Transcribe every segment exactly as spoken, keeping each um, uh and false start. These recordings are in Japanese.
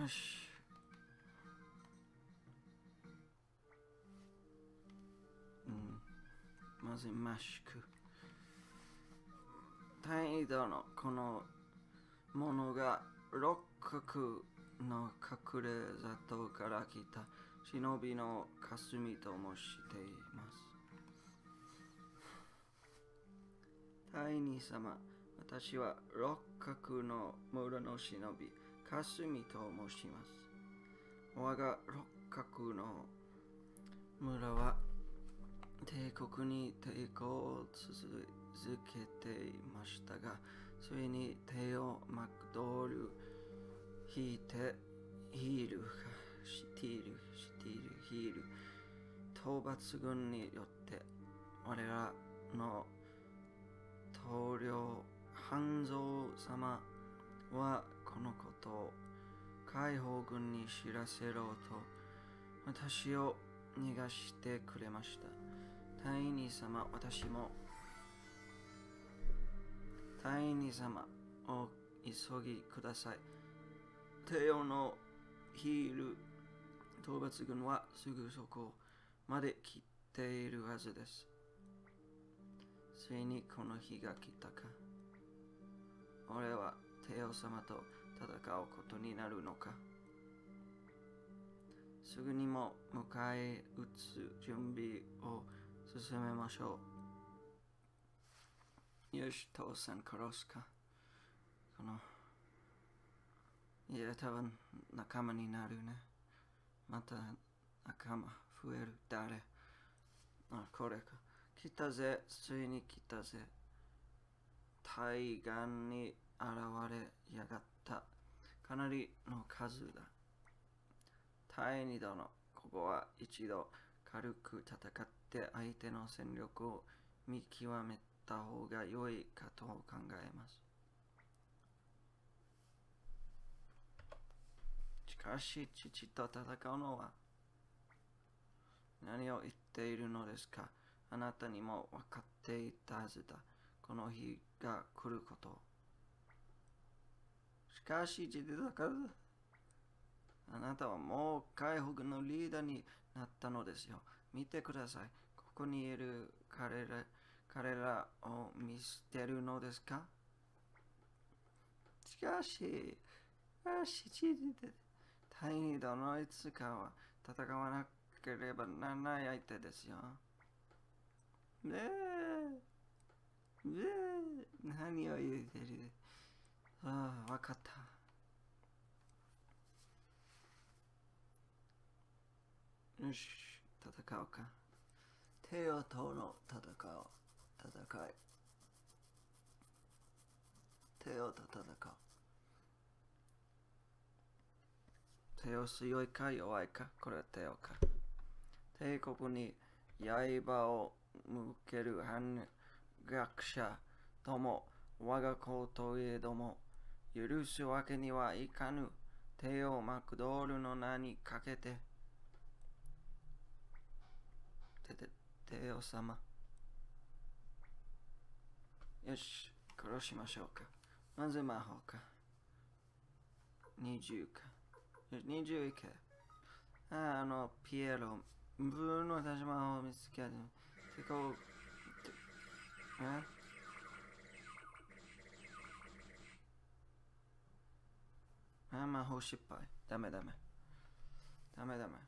よし。うん。まずマスク。単位だの、このものが六角の隠れ里から来た忍びの霞ともしています。大二様、私は六角の村の忍び、霞と申します。我が六角の村は帝国に抵抗を続けていましたが、ついに手をマクドール引いてヒール、シティール、シティール、ヒール、討伐軍によって我らの統領半蔵様はこのことを解放軍に知らせろと私を逃がしてくれました。大二様、私も大二様を急ぎください。帝王のヒール討伐軍はすぐそこまで来ているはずです。ついにこの日が来たか。俺は帝王様と戦うことになるのか。すぐにも迎え撃つ準備を進めましょう。よし、父さん殺すか。この、いや、多分仲間になるね。また仲間増える。誰？あ、これか。来たぜ、ついに来たぜ。対岸に現れやがった。かなりの数だ。第二度の、ここは一度軽く戦って相手の戦力を見極めた方が良いかと考えます。しかし、父と戦うのは何を言っているのですか。あなたにも分かっていたはずだ。この日が来ること。しかし、父だから、あなたはもう解放軍のリーダーになったのですよ。見てください。ここにいる彼ら、彼らを見捨てるのですか。しかし、しかし、父で、第二度のいつかは戦わなければならない相手ですよ。ねえ、ねえ、何を言ってる。ああ、わかった。よし、戦おうか。帝王との戦おう。戦い。帝王と戦おう。帝王強いか弱いか。これは帝王か。帝国に刃を向ける反逆者とも我が子といえども許すわけにはいかぬ。帝王マクドールの名にかけて帝王様。よし、殺しましょうか。なぜ魔法か。にじゅうか。よし、にじゅういけ。あ、あの、ピエロ。ブーの私魔法を見つける。てこう、えあ、魔法失敗。ダメダメ。ダメダメ。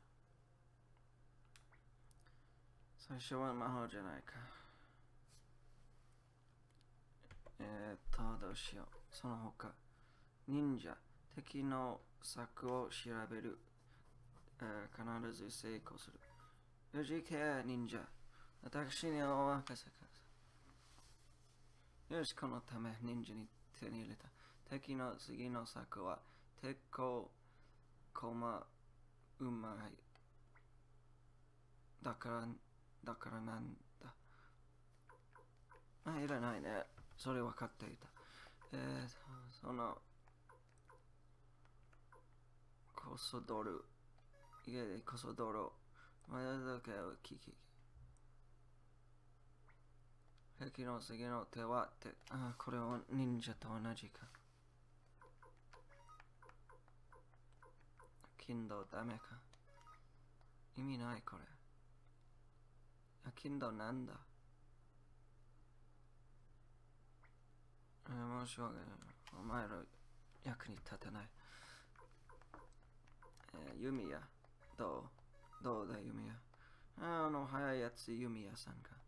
最初は魔法じゃないか。えーっと、どうしよう。その他、忍者、敵の策を調べる。えー、必ず成功する。よし、行け、忍者。私にお任せください。よし、このため忍者に手に入れた。敵の次の策は、鉄鋼、駒、うまい。だから、だからなんだ。あ、いらないね。それ分かっていた。えーと、その、こそどる。家でこそどろ。まだだけを聞き。敵の次の手は手。あ、これは忍者と同じか。 金土ダメか。意味ないこれ。あ、金土なんだ。えー、申し訳ない。お前ら役に立たない。えー、弓矢。どうどうだ弓矢。あの早いやつ弓矢さんか。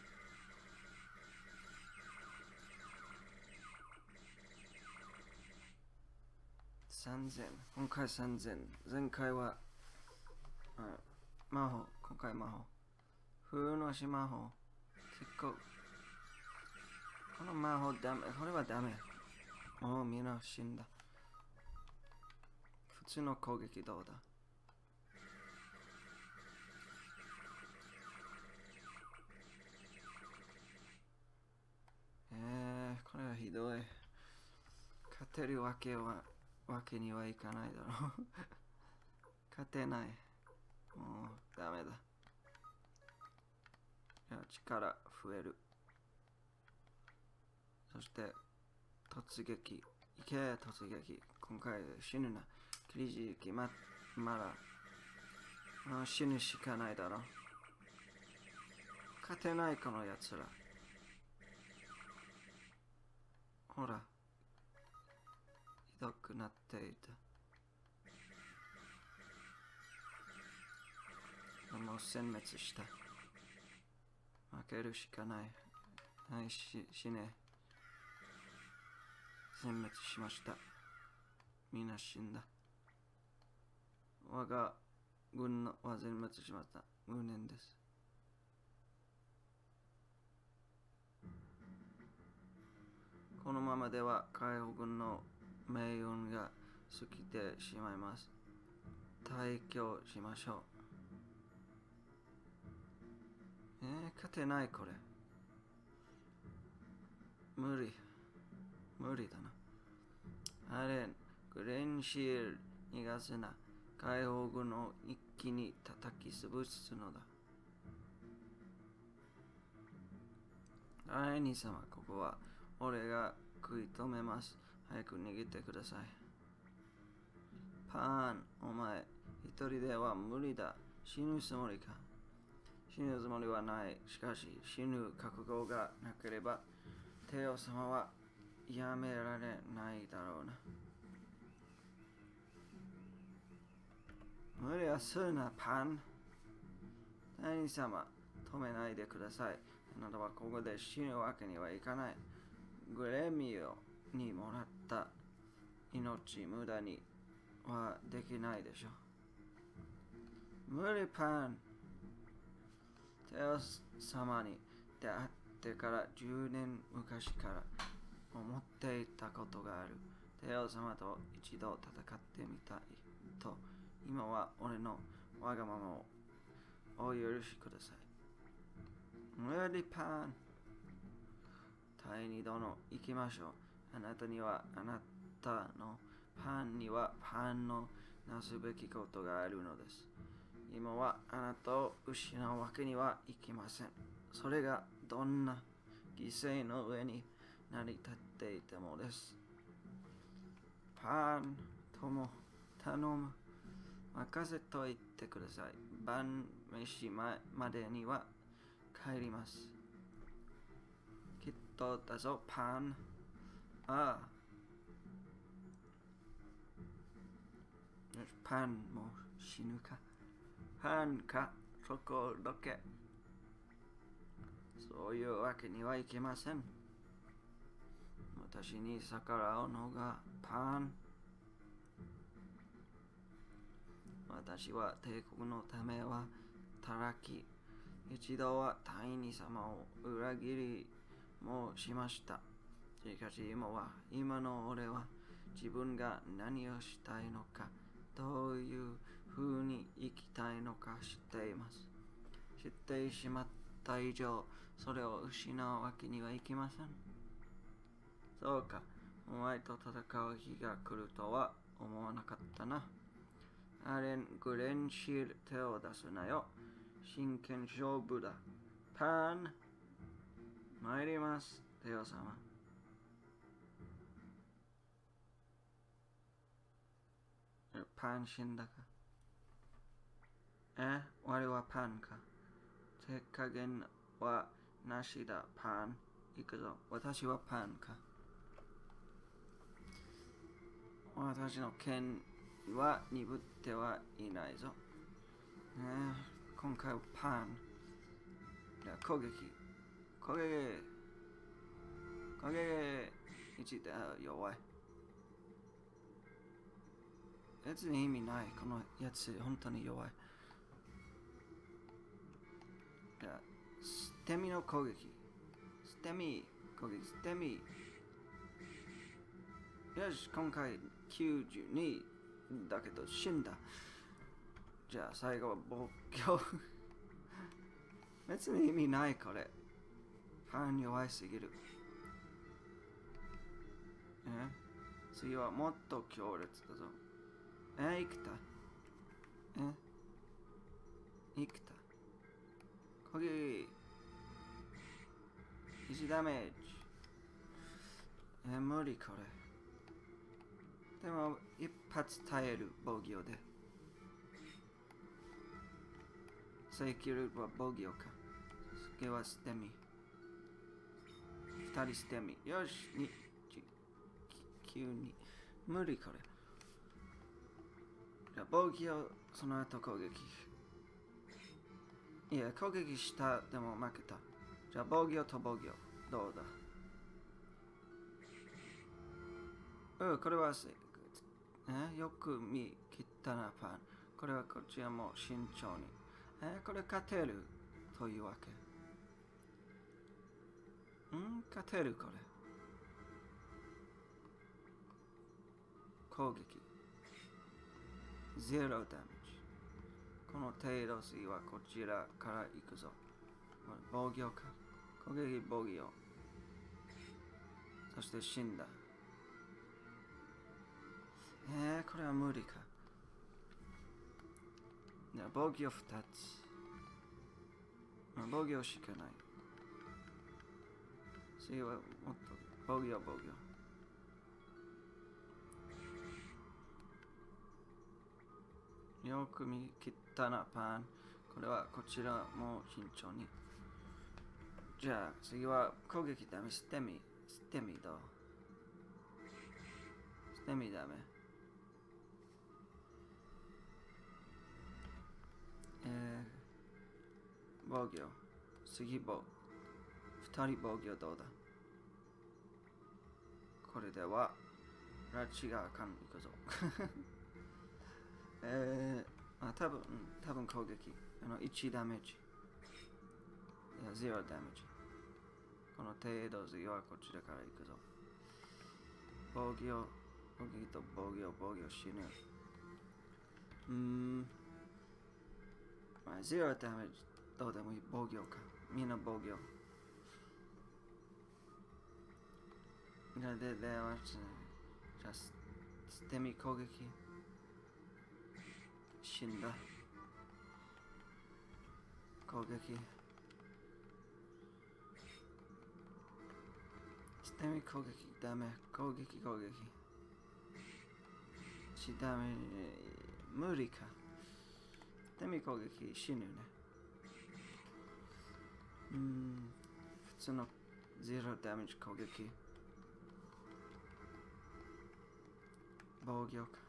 さんぜん。今回さんぜん。前回は、うん、魔法。今回魔法。風のし魔法。結構。この魔法ダメ。これはダメ。もうみんな死んだ。普通の攻撃どうだ。えー、これはひどい。勝てるわけは、わけにはいかないだろう。勝てない。もうダメだ。いや、力増える。そして、突撃。いけ、突撃。今回死ぬな。クリジー決まっまだ。もう死ぬしかないだろう。勝てないこのやつら。ほら。ひどくなっていた。もう殲滅した。負けるしかない。はい、し、死ね。殲滅しました。みんな死んだ。我が軍のは全滅しました。無念です。このままでは海保軍の命運が尽きてしまいます。退去しましょう。えー、勝てないこれ。無理。無理だな。あれ、グレンシール逃がせな。解放軍を一気に叩き潰すのだ。第二様、ここは俺が食い止めます。早く逃げてください。パーン、お前、一人では無理だ。死ぬつもりか。死ぬつもりはない。しかし、死ぬ覚悟がなければ、テオ様はやめられないだろうな。無理はするな、パン。第二様、止めないでください。あなたはここで死ぬわけにはいかない。グレミオにもらった命無駄にはできないでしょう。無理、パン。テオ様に出会ってからじゅうねん昔から思っていたことがある。テオ様と一度戦ってみたいと、今は俺のわがままをお許しください。無理、パン。第二殿、行きましょう。あなたにはあなたのパンにはパンのなすべきことがあるのです。今はあなたを失うわけにはいきません。それがどんな犠牲の上に成り立っていてもです。パンとも頼む。任せといてください。晩飯前までには帰ります。きっとだぞ、パン。ああ。パンも死ぬか。パンか、そこどけ。そういうわけにはいきません。私に逆らうのがパン。私は帝国のためは働き、一度は第二様を裏切りもしました。しかし今は、今の俺は自分が何をしたいのか、どういう風に生きたいのか知っています。知ってしまった以上、それを失うわけにはいきません。そうか、お前と戦う日が来るとは思わなかったな。アレン・グレンシール、手を出すなよ。真剣勝負だ。パン、参ります、テオ様。 パン死んだか。え、我はパンか。手加減はなしだ、パン。行くぞ。私はパンか。私の剣は鈍ってはいないぞ。ね、今回はパン。じゃあ攻撃。攻撃。攻撃。一で弱い。別に意味ない。このやつ、本当に弱い。じゃあ、捨て身の攻撃。捨て身。攻撃。捨て身。よし、今回きゅうじゅうにだけど死んだ。じゃあ最後は暴挙。別に意味ないこれ。パン弱いすぎる。え、次はもっと強烈だぞ。え、生きた。え、生きた。攻撃。いちダメージ。え、無理これ。でも一発耐える防御で。セキュリは防御か。次は捨て身。二人捨て身。よし、に、きゅうに。無理これ。じゃあ防御、その後攻撃。いや、攻撃したでも負けた。じゃあ防御と防御。どうだ。うん、これはえ、よく見切ったな、パン。これはこちらも慎重に。え、これ勝てるというわけ。ん、勝てるこれ。攻撃。ゼロダメージ。この程度次はこちらから行くぞ。防御か。攻撃防御。そして死んだ。えー、これは無理か。いや、防御ふたつ。防御しかない。次はもっと防御防御。よく見切ったな、パン。これはこちらも慎重に。じゃあ次は攻撃ダメ。捨て身。捨て身どう？捨て身ダメ。えー、防御。次防。二人防御どうだ？これでは、拉致があかんいくぞ。えー、あ、多分、多分攻撃。あの、いちダメージ。いや、ゼロダメージ。この程度次はこちらから行くぞ。防御、防御と防御、防御死ぬ。うーん。まあ、ゼロダメージ。どうでもいい。防御か。みんな防御。じゃあ、で、では、じゃあ、捨て身攻撃。死んだ。攻撃。捨て身攻撃ダメ。攻撃攻撃。しダメ。無理か。捨て身攻撃死ぬね。うーん。普通のゼロダメージ攻撃。防御か。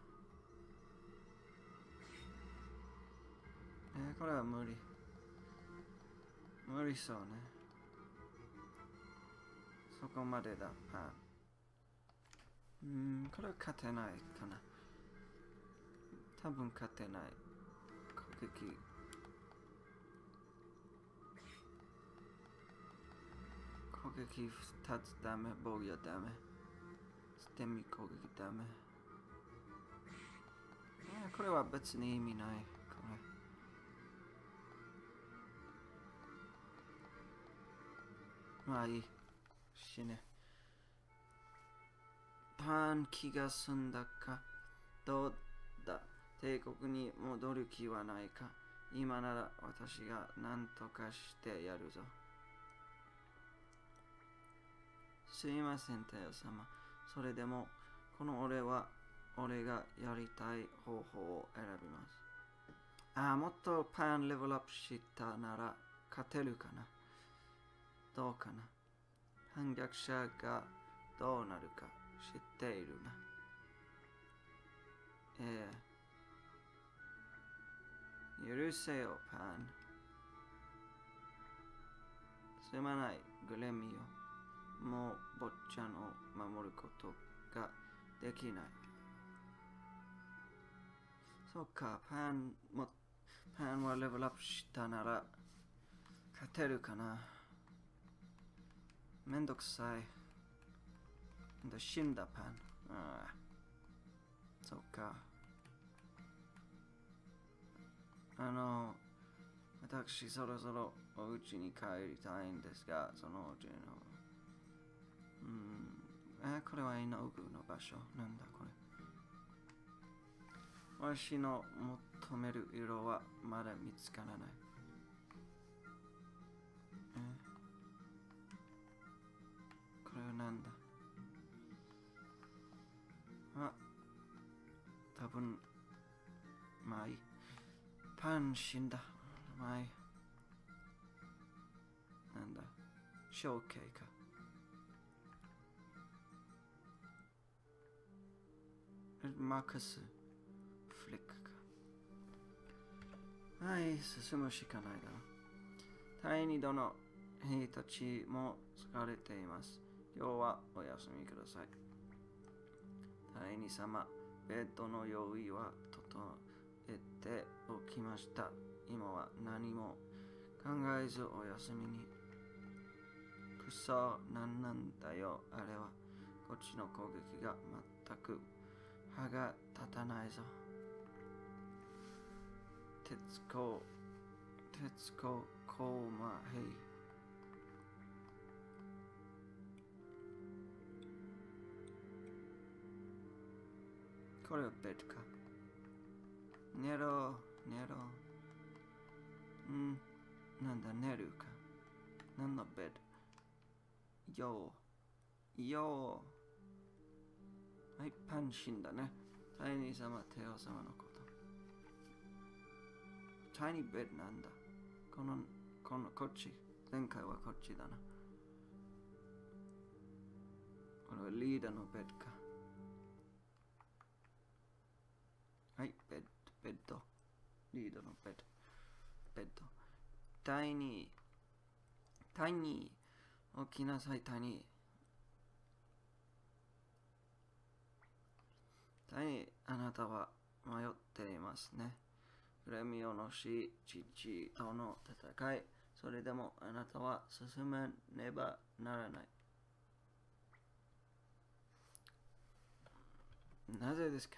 えー、これは無理。無理そうね。そこまでだ、パン。うーん、これは勝てないかな。多分勝てない。攻撃。攻撃ふたつダメ、防御ダメ。捨て身攻撃ダメ。えー、これは別に意味ない。これ。まあいい。死ね。パン気が済んだか。どうだ。帝国に戻る気はないか。今なら私が何とかしてやるぞ。すいません、帝王様。それでも、この俺は俺がやりたい方法を選びます。ああ、もっとパンレベルアップしたなら勝てるかな。どうかな。反逆者がどうなるか知っているな。ええ。許せよ、パン。すまない、グレミオ。もう、坊ちゃんを守ることができない。そうか、パンも、パンはレベルアップしたなら、勝てるかな。めんどくさい。死んだパン。ああ。そうか。あの、私そろそろお家に帰りたいんですが、そのうちの、うん、え、これは絵の具の場所。なんだこれ。私の求める色はまだ見つからない。え、これはなんだ。あ、多分、まあいい。パン死んだ。まあいい。なんだ。象形か。マークス。フリックか。はい、進むしかないだろう。第二度の兵たちも疲れています。今日はお休みください。第二様、ベッドの用意は整えておきました。今は何も考えずお休みに。くそ、なんなんだよ、あれは。こっちの攻撃が全く歯が立たないぞ。鉄鋼、鉄鋼、コーマヘイ。これはベッドか。寝ろ、寝ろ。ん、なんだ、寝るか。なんのベッド。よー、よー。はい、パン死んだね。第二様、テオ様のこと。タイニーベッドなんだ。この、この、こっち。前回はこっちだな。これはリーダーのベッドか。はい、ベッド、ベッド。リーダーのベッド。ベッド。タイニー。タイニー。起きなさい、タイニー。タイニー、あなたは迷っていますね。グレミオの死、父との戦い。それでもあなたは進めねばならない。なぜですか？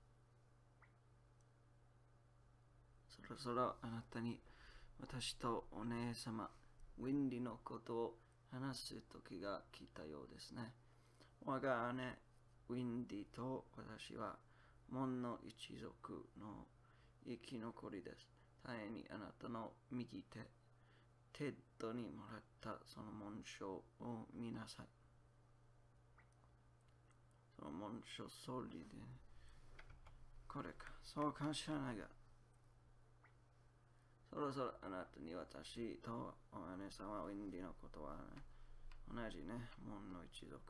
そろそろあなたに私とお姉様、ウィンディのことを話す時が来たようですね。我が姉、ウィンディと私は、門の一族の生き残りです。大にあなたの右手、テッドにもらったその紋章を見なさい。その紋章総理で、これか。そうかもしれないが、そろそろあなたに私とお姉様ウィンディのことは、ね、同じね、門の一族。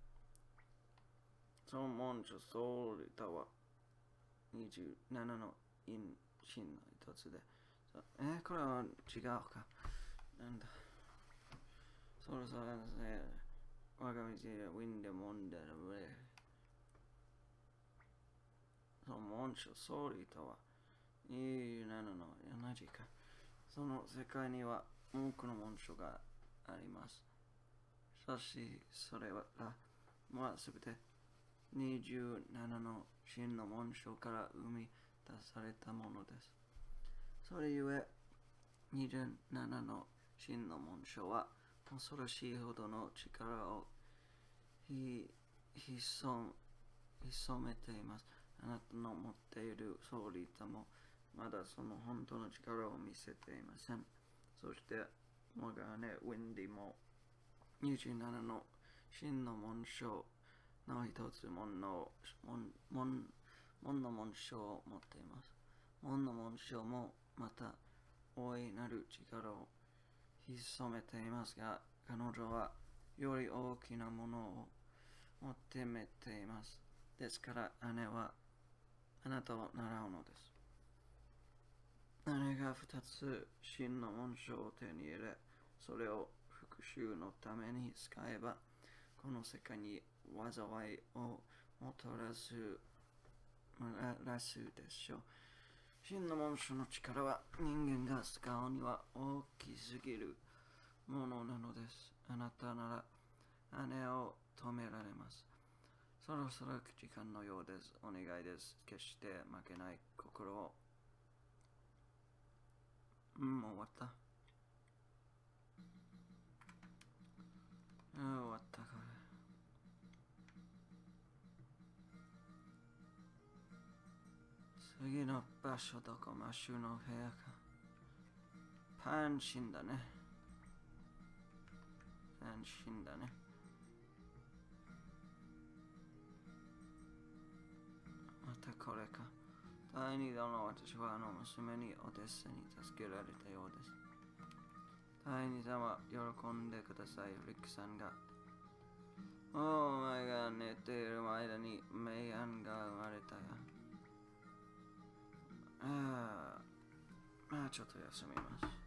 その紋章総理とはにじゅうななの陰神の一つで、えー、これは違うか。なんだ。そろそろね、我が道でウィンでもんでる上。その紋章総理とはにじゅうななの同じか。その世界には多くの紋章があります。しかし、それは、まあ、すべてにじゅうななの真の紋章から生み出されたものです。それゆえ、にじゅうななの真の紋章は恐ろしいほどの力をひ潜めています。あなたの持っている総理ともまだその本当の力を見せていません。そして、我が姉ウィンディもにじゅうななの真の紋章の一つ門の門門門の紋章を持っています。門の紋章もまた大いなる力を潜めていますが、彼女はより大きなものを求めています。ですから姉はあなたを習うのです。姉が二つ真の紋章を手に入れ、それを復讐のために使えば、この世界に災いをもたらすらすでしょう。真の紋章の力は人間が使うには大きすぎるものなのです。あなたなら姉を止められます。そろそろ時間のようです。お願いです。決して負けない心を。うん、終わった。うん、終わったか。次の場所どこ？マシュの部屋か。パンシンだね。パンシンだね。またこれか。第二度の私はあの娘にオデッサに助けられたようです。第二弾は喜んでください、リックさんが。お前が寝ている間にメイアンが生まれたよ。ああ、まあちょっと休みます。